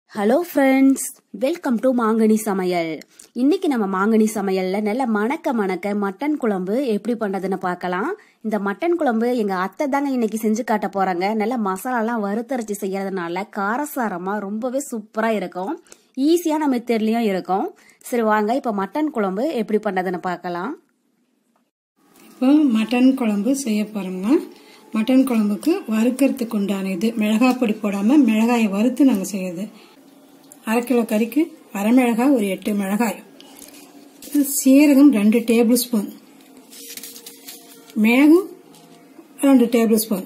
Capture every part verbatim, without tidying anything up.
Hello friends, welcome to மாங்கனி சமையல். இன்னைக்கு நம்ம மாங்கனி சமையல்ல நல்ல மணக்க மணக்க மட்டன் குழம்பு எப்படி பண்றதுன்னு பார்க்கலாம். இந்த மட்டன் குழம்பு எங்க அத்தை தாங்க இன்னைக்கு செஞ்சு காட்ட போறாங்க. நல்ல மசாலாலாம் வறுத்தரைச்சி செய்யறதுனால காரசாரமா ரொம்பவே சூப்பரா இருக்கும். ஈஸியான மெத்தட்லயும் இருக்கும். சரி வாங்க இப்ப மட்டன் குழம்பு எப்படி பண்றதுன்னு பார்க்கலாம். இப்போ மட்டன் குழம்பு செய்ய போறோம்னா, மட்டன் குழம்புக்கு வறுக்கிறதுக்கு உண்டான இது மிளகாய் பொடி போடாம மிளகாயை வறுத்து நாங்கள் செய்யறது. அரை கிலோ கறிக்கு அரை மிளகாய் ஒரு எட்டு மிளகாய், சீரகம் ரெண்டு டேபிள் ஸ்பூன், மிளகும் ரெண்டு டேபிள் ஸ்பூன்,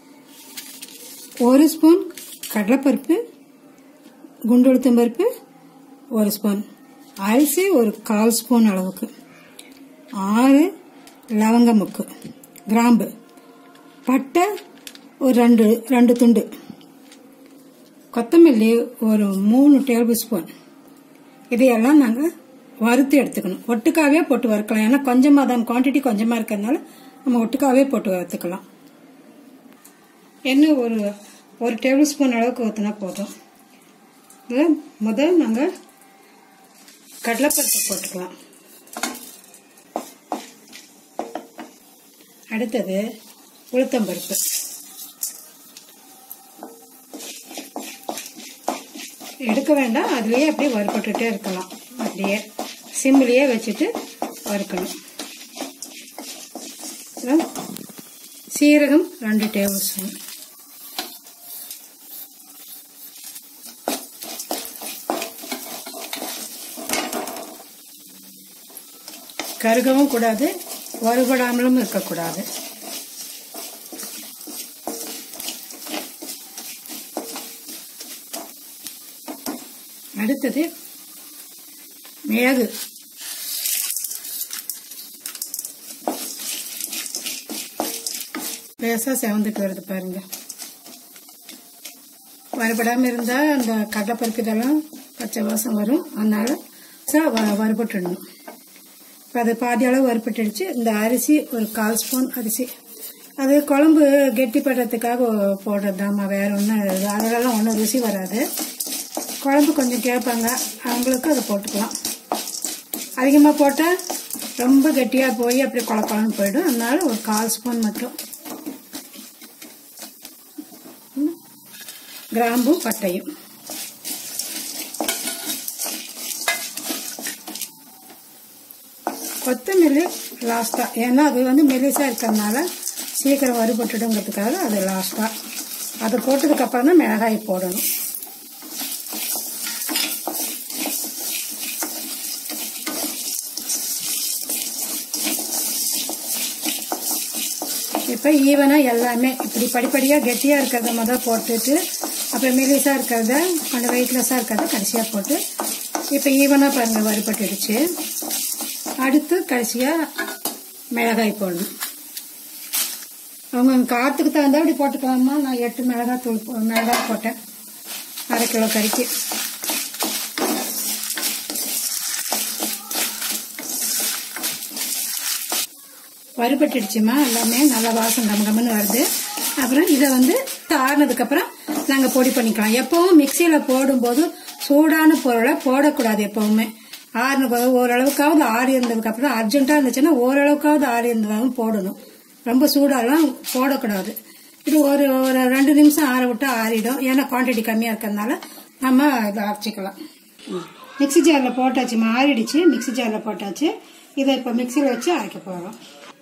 ஒரு ஸ்பூன் கடலைப்பருப்பு, குண்டுளுத்தம் பருப்பு ஒரு ஸ்பூன், அரிசி ஒரு கால் ஸ்பூன் அளவுக்கு, ஆறு லவங்க முக்கு, கிராம்பு, பட்டை ஒரு ரெண்டு ரெண்டு துண்டு, கொத்தமல்லி ஒரு மூணு டேபிள் ஸ்பூன். இதையெல்லாம் நாங்கள் வறுத்து எடுத்துக்கணும். ஒட்டுக்காவே போட்டு வறுக்கலாம். ஏன்னா கொஞ்சமாக தான் குவான்டிட்டி கொஞ்சமாக இருக்கிறதுனால நம்ம ஒட்டுக்காவே போட்டு வறுத்துக்கலாம். எண்ணெய் ஒரு ஒரு டேபிள் ஸ்பூன் அளவுக்கு ஊற்றினா போதும். இதில் முதல் நாங்கள் கடலைப்பருப்பு போட்டுக்கலாம். அடுத்தது உளுத்தம்பருப்பு, எடுக்க வேண்டாம், அதுலயே அப்படியே வறுபட்டுட்டே இருக்கலாம். அப்படியே சிம்மிலேயே வச்சுட்டு வறுக்கணும். சீரகம் ரெண்டு டேபிள் ஸ்பூன், கருகவும் கூடாது, வறுபடாமலும் இருக்கக்கூடாது. அடுத்தது மிளகு, லேசா செவந்துட்டு வருது பாருங்க. வறுபடாம இருந்தா அந்த கடலைப்பருப்பு இதெல்லாம் பச்சை வாசம் வரும். அதனால வறுபட்டுடணும். இப்போ அது பாதி அளவு வறுபட்டுடுச்சு. இந்த அரிசி ஒரு கால் ஸ்பூன் அரிசி, அது குழம்பு கெட்டிப்படுறதுக்காக போடுறதாம்மா, வேற ஒன்றும் அதெல்லாம் ஒன்றும் ருசி வராது. குழம்பு கொஞ்சம் கேட்பாங்க, அவங்களுக்கு அதை போட்டுக்கலாம். அதிகமாக போட்டால் ரொம்ப கெட்டியாக போய் அப்படி குழ குழம்பு போயிடும். அதனால ஒரு கால் ஸ்பூன் மட்டும். கிராம்பும் பட்டையும், கொத்தமல்லி லாஸ்டா, ஏன்னா அது வந்து மெலிசா இருக்கிறதுனால சீக்கிரம் வறுபட்டுடுங்கிறதுக்காக அது லாஸ்டா. அதை போட்டதுக்கு அப்புறம் தான் மிளகாய் போடணும். இப்போ ஈவனாக எல்லாமே இப்படி படிப்படியாக கெட்டியாக இருக்கிறத முதல் போட்டுட்டு அப்புறம் மெலிசாக இருக்கிறத கொஞ்சம் வெயிட்லெஸ்ஸாக இருக்கிறத கடைசியாக போட்டு இப்போ ஈவனாக பாருங்கள் வறுபட்டுடுச்சு. அடுத்து கடைசியாக மிளகாய் போடணும். அவங்க காற்றுக்கு தகுந்தா அப்படி போட்டுக்கலாமா. நான் எட்டு மிளகாய் தூள் மிளகாய் போட்டேன் அரை கிலோ கறிக்கு. வறுபட்டுடுச்சுமா, எல்லாமே நல்லா வாசம் கம்ம கம்மன்னு வருது. அப்புறம் இதை வந்து ஆறுனதுக்கு அப்புறம் நாங்கள் பொடி பண்ணிக்கலாம். எப்பவும் மிக்சியில் போடும்போது சூடான பொருளை போடக்கூடாது. எப்பவுமே ஆறுன ஓரளவுக்காவது ஆறி இருந்ததுக்கு அப்புறம் அர்ஜென்ட்டாக இருந்துச்சுன்னா ஓரளவுக்காவது ஆறி இருந்ததாகவும் போடணும். ரொம்ப சூடாலாம் போடக்கூடாது. இது ஒரு ஒரு ரெண்டு நிமிஷம் ஆற விட்டா ஆறிடும். ஏன்னா குவான்டிட்டி கம்மியாக இருக்கிறதுனால நம்ம இதை அரைச்சிக்கலாம். மிக்சி ஜாரில் போட்டாச்சுமா, ஆறிடுச்சு. மிக்சி ஜாரில் போட்டாச்சு. இதை இப்போ மிக்சியில் வச்சு அரைக்க போகிறோம்.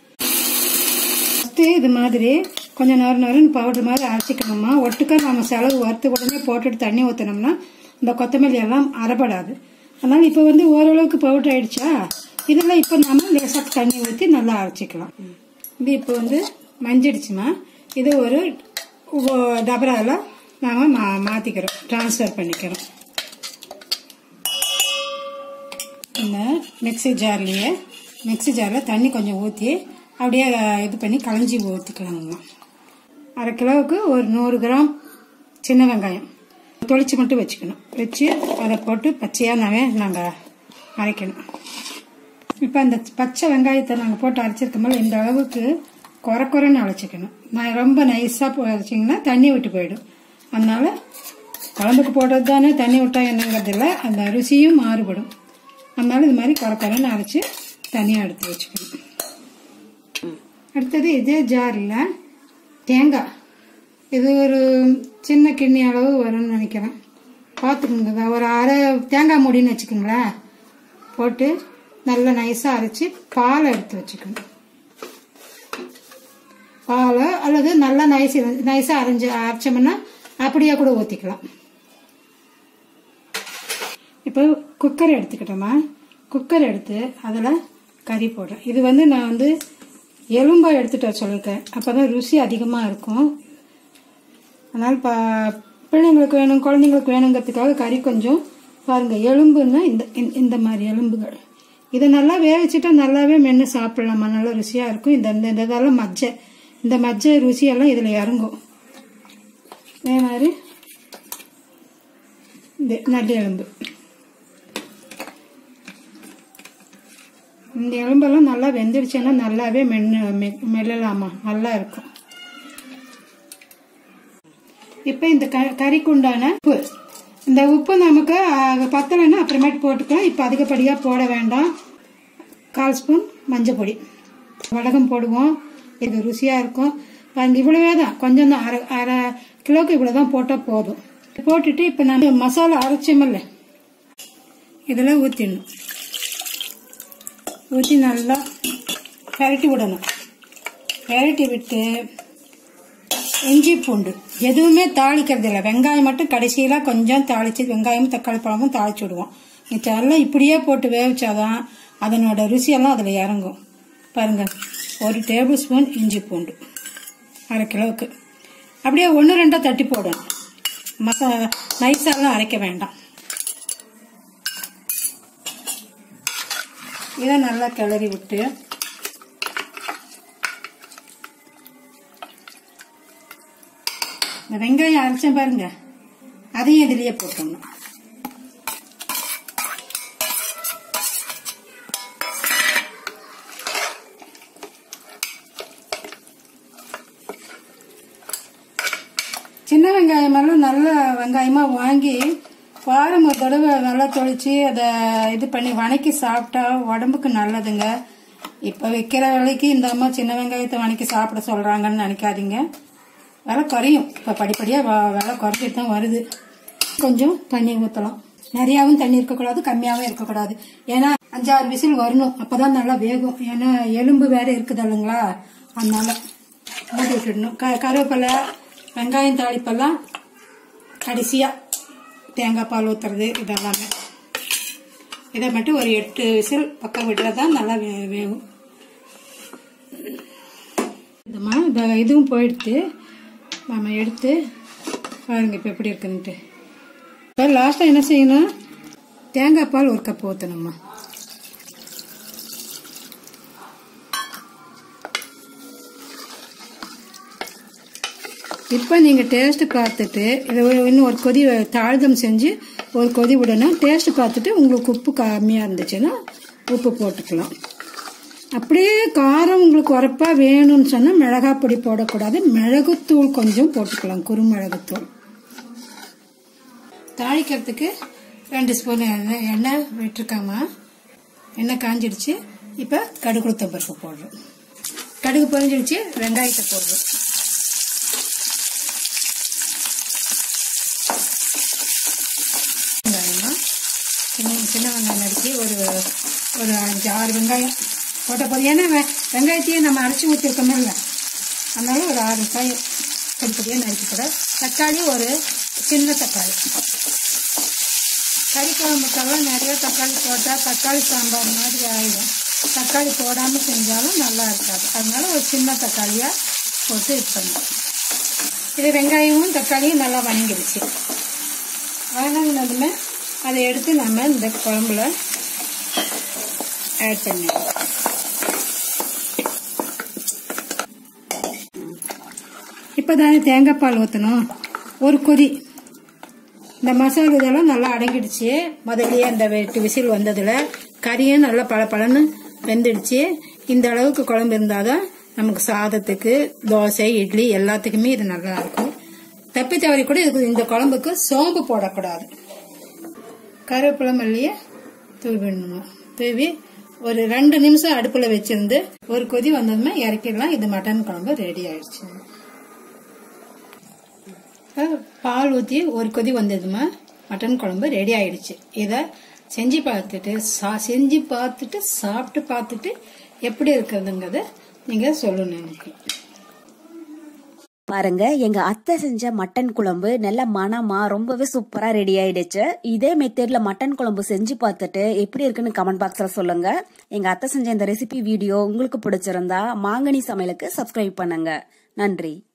இது மாதிரி கொஞ்சம் நேரம் நேரம் பவுடர் மாதிரி அரைச்சிக்கணுமா. ஒட்டுக்கா நம்ம செலவு வறுத்து உடனே போட்டுட்டு தண்ணி ஊற்றினோம்னா இந்த கொத்தமல்லி எல்லாம் அரைப்படாது. அதனால இப்போ வந்து ஓரளவுக்கு பவுடர் ஆயிடுச்சா, இதெல்லாம் இப்போ நம்ம லேசாக தண்ணி ஊற்றி நல்லா அரைச்சிக்கலாம். இது இப்போ வந்து மஞ்சிடுச்சுமா. இது ஒரு டபராவில் நாம் மா மாற்றிக்கிறோம் ட்ரான்ஸ்ஃபர் பண்ணிக்கிறோம். இந்த மிக்சி ஜார்லேயே மிக்சி ஜாரில் தண்ணி கொஞ்சம் ஊற்றி அப்படியே இது பண்ணி களைஞ்சி ஊற்றிக்கலாங்கம்மா. அரை கிலோவுக்கு ஒரு நூறு கிராம் சின்ன வெங்காயம் தொளிச்சு மட்டும் வச்சுக்கணும். வச்சு அதை போட்டு பச்சையாகவே நாங்கள் அரைக்கணும். இப்போ அந்த பச்சை வெங்காயத்தை நாங்கள் போட்டு அரைச்சிருக்கோம்ல, இந்த அளவுக்கு குறை குறைன்னு அரைச்சிக்கணும். நான் ரொம்ப நைஸாக அரைச்சிங்கன்னா தண்ணி விட்டு போயிடும். அதனால குழம்புக்கு போடுறது தானே, தண்ணி விட்டா என்னங்கிறது இல்லை, அந்த ருசியும் மாறுபடும். அதனால இது மாதிரி குறை குறைன்னு அரைச்சி தனியாக எடுத்து வச்சுக்கணும். அடுத்தது இதே ஜாரில் தேங்காய், இது ஒரு சின்ன கிண்ணி அளவு வரும்னு நினைக்கிறேன், பார்த்துக்குங்க. ஒரு அரை தேங்காய் மூடின்னு வச்சுக்கோங்களேன், போட்டு நல்லா நைஸாக அரைச்சி பாலை எடுத்து வச்சுக்கணும். பால் அல்லது நல்லா நைஸ் நைஸாக அரைஞ்சி அரைச்சோம்னா அப்படியே கூட ஊற்றிக்கலாம். இப்போ குக்கர் எடுத்துக்கிட்டோமா, குக்கர் எடுத்து அதில் கறி போடுறேன். இது வந்து நான் வந்து எலும்பை எடுத்துகிட்டு வர சொல்லியிருக்கேன், அப்போ தான் ருசி அதிகமாக இருக்கும். அதனால் பா பிள்ளைங்களுக்கு வேணும், குழந்தைங்களுக்கு வேணுங்கிறதுக்காக கறி கொஞ்சம் பாருங்கள். எலும்புன்னா இந்த இந்த மாதிரி எலும்புகள், இதை நல்லா வேவிச்சுட்டா நல்லாவே மென்று சாப்பிடலாமா, நல்லா ருசியாக இருக்கும். இந்த இந்த இதெல்லாம் மஜ்ஜை, இந்த மஜ்ஜை ருசியெல்லாம் இதில் இறங்கும். அதே மாதிரி இந்த நல்ல எலும்பு, இந்த எலும்பெல்லாம் நல்லா வெந்துடுச்சுன்னா நல்லாவே மென்னு மெல்லலாமா, நல்லா இருக்கும். இப்போ இந்த க கறிக்குண்டான உப்பு, இந்த உப்பு நமக்கு பத்தலைன்னா அப்புறமேட்டு போட்டுக்கலாம், இப்போ அதிகப்படியாக போட வேண்டாம். கால் ஸ்பூன் மஞ்சள் பொடி, வடகம் போடுவோம், இது ருசியாக இருக்கும். பாருங்க இவ்வளவே தான், கொஞ்சம் தான், அரை அரை கிலோவுக்கு இவ்வளோ தான் போட்டால் போதும். போட்டுட்டு இப்போ நம்ம மசாலா அரைச்சோமில்ல இதில் ஊற்றிடணும். ஊற்றி நல்லா பெரட்டி விடணும். பெரட்டி விட்டு இஞ்சி பூண்டு எதுவுமே தாளிக்கிறது இல்லை, வெங்காயம் மட்டும் கடைசியில் கொஞ்சம் தாளித்து, வெங்காயமும் தக்காளி பழமும் தாளிச்சு விடுவோம். மிச்சம் இப்படியே போட்டு வேவிச்சாதான் அதனோட ருசியெல்லாம் அதில் இறங்கும். பாருங்கள், ஒரு டேபிள் ஸ்பூன் இஞ்சி பூண்டு அரை கிலோவுக்கு அப்படியே ஒன்று ரெண்டாக தட்டி போடணும். மசா நைஸாலாம் அரைக்க வேண்டாம். இதை நல்லா கிளறி விட்டு இந்த வெங்காயம் அரைச்சேன் பாருங்க, அதையும் இதுலயே போட்டணும். சின்ன வெங்காயம் எல்லாம் நல்ல வெங்காயமா வாங்கி வாரம் ஒரு தடவை நல்லா தொளிச்சு அதை இது பண்ணி வணக்கி சாப்பிட்டா உடம்புக்கு நல்லதுங்க. இப்ப வைக்கிற விலைக்கு இந்த அம்மா சின்ன வெங்காயத்தை வணக்கி சாப்பிட சொல்றாங்கன்னு நினைக்காதீங்க, விலை குறையும். இப்ப படிப்படியா விலை குறைஞ்சிட்டு தான் வருது. கொஞ்சம் தண்ணி ஊற்றலாம், நிறையாவும் தண்ணி இருக்கக்கூடாது, கம்மியாவும் இருக்கக்கூடாது. ஏன்னா அஞ்சாறு விசில் வரணும், அப்பதான் நல்லா வேகும். ஏன்னா எலும்பு வேற இருக்குது இல்லைங்களா, அதனால மூடி விட்டுடணும். க கருவேப்பிலை வெங்காயம் தாளிப்பெல்லாம் கடைசியா தேங்காய் பால் ஊற்றுறது இதெல்லாமே. இதை மட்டும் ஒரு எட்டு விசில் பக்கம் விடுறதான் நல்லா வே வேகும். இதமா இதுவும் போயிடுத்து, நம்ம எடுத்து பாருங்க இப்போ எப்படி இருக்குன்ட்டு. இப்போ லாஸ்ட்டாக என்ன செய்யணும், தேங்காய் பால் ஒரு கப் ஊற்றணும்மா. இப்போ நீங்கள் டேஸ்ட்டு பார்த்துட்டு இதை இன்னும் ஒரு கொதி தாழ்தம் செஞ்சு ஒரு கொதி விடணும். டேஸ்ட்டு பார்த்துட்டு உங்களுக்கு உப்பு கம்மியாக இருந்துச்சுன்னா உப்பு போட்டுக்கலாம். அப்படியே காரம் உங்களுக்கு உரப்பா வேணும்னு சொன்னால் மிளகாய் பொடி போடக்கூடாது, மிளகுத்தூள் கொஞ்சம் போட்டுக்கலாம், குறுமிளகுத்தூள். தாளிக்கிறதுக்கு ரெண்டு ஸ்பூன் எண்ணெய் எண்ணெய் விட்டுருக்காமா, எண்ணெய் காஞ்சிடுச்சு. இப்போ கடுகு உளுத்தம் பருப்பு போடுறோம். கடுகு பொரிஞ்சிடுச்சு, வெங்காயத்தை போடுறோம். சின்ன சின்ன வெங்காயம் நறுக்கி ஒரு ஒரு அஞ்சு ஆறு வெங்காயம் போட்ட போதும். ஏன்னா வெங்காயத்தையே நம்ம அரைச்சி ஊற்றிருக்கோமே இல்லை, அதனால ஒரு ஆறு வெங்காயம் பொடிப்படியாக நறுக்கிக்கூட. தக்காளி ஒரு சின்ன தக்காளி. கறி குழம்புக்கெல்லாம் நிறைய தக்காளி போட்டால் தக்காளி சாம்பார் மாதிரி ஆகிடும், தக்காளி போடாமல் செஞ்சாலும் நல்லா இருக்காது. அதனால ஒரு சின்ன தக்காளியாக போட்டு இது பண்ணுவோம். இது வெங்காயமும் தக்காளியும் நல்லா வணங்கிடுச்சு. வணங்கினதுமே அதை எடுத்து நம்ம இந்த குழம்புல ஆட் பண்ணிடுவோம். இப்போதானே தேங்காய் பால் ஊற்றணும், ஒரு கொதி. இந்த மசாலா இதெல்லாம் நல்லா அடங்கிடுச்சு. முதல்லயே அந்த வெட்டு விசில் வந்ததுல கறியும் நல்லா பல பழன்னு வெந்துடுச்சு. இந்த அளவுக்கு குழம்பு இருந்தாதான் நமக்கு சாதத்துக்கு, தோசை, இட்லி எல்லாத்துக்குமே இது நல்லா இருக்கும். தப்பி தவறி கூட இதுக்கு இந்த குழம்புக்கு சோம்பு போடக்கூடாது. கருவேப்பிலை மல்லிய தூவிடணும். தூவி ஒரு ரெண்டு நிமிஷம் அடுப்புல வச்சிருந்து ஒரு கொதி வந்ததுமே இறக்கிடலாம். இது மட்டன் குழம்பு ரெடி ஆயிடுச்சு. பால் ஊத்தி ஒரு கொதி வந்ததுமா மட்டன் குழம்பு ரெடி ஆயிடுச்சு. இத செஞ்சு பார்த்துட்டு செஞ்சு பார்த்துட்டு சாப்பிட்டு பார்த்துட்டு எப்படி இருக்கிறதுங்கிறத நீங்க சொல்லணும் எனக்கு. பாருங்க, எங்க அத்தை செஞ்ச மட்டன் குழம்பு நல்ல மனமா ரொம்பவே சூப்பரா ரெடி ஆயிடுச்சு. இதே மெத்தட்ல மட்டன் குழம்பு செஞ்சு பார்த்துட்டு எப்படி இருக்குன்னு கமெண்ட் பாக்ஸ்ல சொல்லுங்க. எங்க அத்தை செஞ்ச இந்த ரெசிபி வீடியோ உங்களுக்கு பிடிச்சிருந்தா மாங்கனி சமையலுக்கு சப்ஸ்கிரைப் பண்ணுங்க. நன்றி.